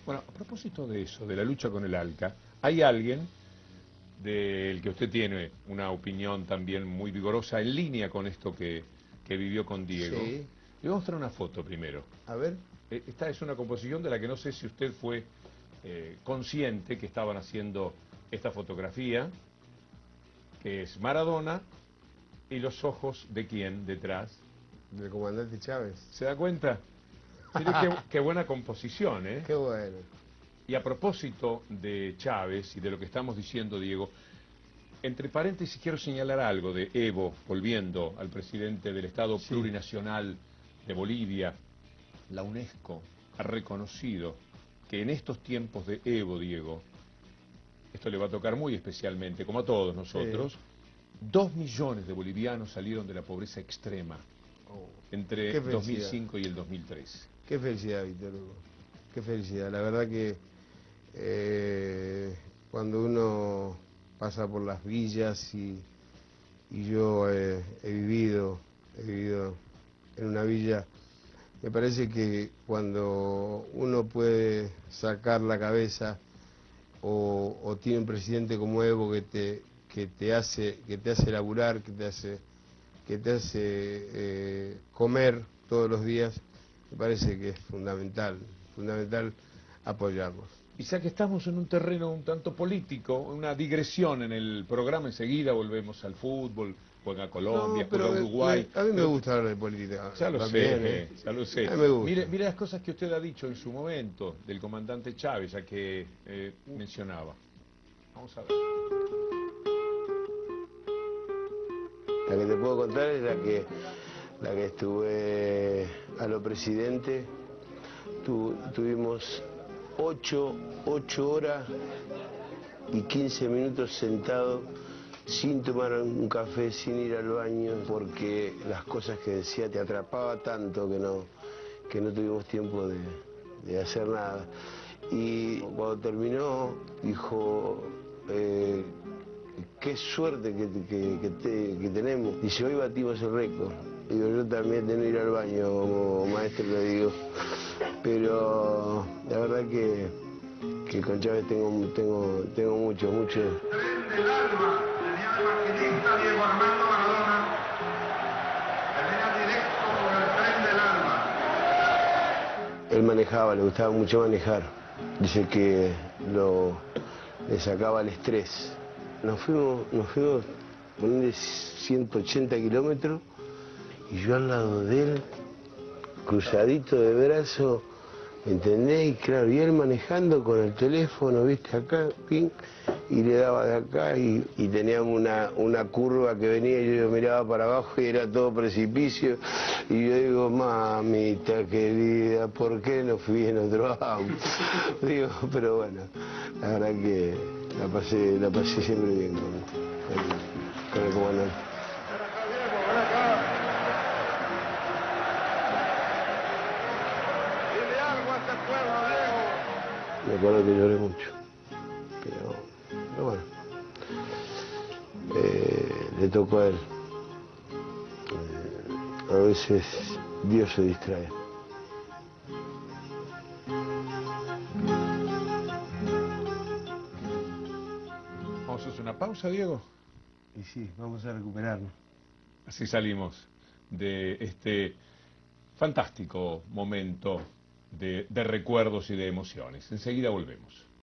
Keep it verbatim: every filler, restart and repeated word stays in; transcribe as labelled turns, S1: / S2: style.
S1: Bueno, a propósito de eso, de la lucha con el ALCA, hay alguien del que usted tiene una opinión también muy vigorosa en línea con esto que, que vivió con Diego.
S2: Sí.
S1: Le voy a mostrar una foto primero.
S2: A ver.
S1: Eh, Esta es una composición de la que no sé si usted fue eh, consciente que estaban haciendo esta fotografía, que es Maradona y los ojos de quién detrás.
S2: Del comandante Chávez.
S1: ¿Se da cuenta? Mire qué, qué buena composición, ¿eh?
S2: Qué bueno.
S1: Y a propósito de Chávez y de lo que estamos diciendo, Diego, entre paréntesis quiero señalar algo de Evo, volviendo al presidente del Estado
S2: Sí.
S1: Plurinacional de Bolivia. La UNESCO ha reconocido que en estos tiempos de Evo, Diego, esto le va a tocar muy especialmente, como a todos nosotros,
S2: Sí.
S1: dos millones de bolivianos salieron de la pobreza extrema
S2: Oh,
S1: entre
S2: qué
S1: dos mil
S2: felicidad.
S1: cinco y el dos mil tres.
S2: Qué felicidad, Víctor Hugo. Qué felicidad. La verdad que eh, cuando uno pasa por las villas y, y yo eh, he vivido, he vivido en una villa, me parece que cuando uno puede sacar la cabeza o, o tiene un presidente como Evo que te, que te hace, que te hace laburar, que te hace, que te hace eh, comer todos los días, me parece que es fundamental, fundamental apoyarlos.
S1: Y ya que estamos en un terreno un tanto político, una digresión en el programa, enseguida volvemos al fútbol, juega Colombia,
S2: No, pero
S1: juega
S2: me-
S1: Uruguay.
S2: me- a mí me
S1: pero-
S2: gusta hablar de política.
S1: Ya lo
S2: también,
S1: sé,
S2: ¿eh?
S1: ya lo sé.
S2: A mí me gusta.
S1: Mire, mire las cosas que usted ha dicho en su momento del comandante Chávez, ya que eh, mencionaba. Vamos a ver.
S2: La que te puedo contar es la que, la que estuve a lo presidente. Tu- tuvimos ocho, ocho horas y quince minutos sentados sin tomar un café, sin ir al baño, porque las cosas que decía te atrapaba tanto que no, que no tuvimos tiempo de, de hacer nada. Y cuando terminó, dijo, eh, qué suerte que, que, que, te- que tenemos. Dice, hoy batimos el récord. Digo, yo también tengo que ir al baño, como maestro le digo. Pero la verdad que, que con Chávez tengo, tengo, tengo mucho, mucho.
S3: Tren del alma, tenía el maquinista Diego Armando Maradona, que venía directo por el tren del alma.
S2: Él manejaba, le gustaba mucho manejar. Dice que lo, le sacaba el estrés. Nos fuimos, nos fuimos ponele ciento ochenta kilómetros y yo al lado de él, cruzadito de brazo, ¿entendés? Y claro, y él manejando con el teléfono, viste, acá, ping, y le daba de acá y, y teníamos una, una curva que venía y yo miraba para abajo y era todo precipicio. Y yo digo, mamita querida, ¿por qué no fui en otro auto? Digo, pero bueno, la verdad que la pasé, la pasé siempre bien con, con, con el comandante.
S3: Dile algo a este pueblo, Diego.
S2: Me acuerdo que lloré mucho, pero, pero bueno, eh, le tocó a él. Eh, a veces Dios se distrae.
S1: Vamos a hacer una pausa, Diego.
S2: Y sí, vamos a recuperarnos.
S1: Así salimos de este fantástico momento de, de recuerdos y de emociones. Enseguida volvemos.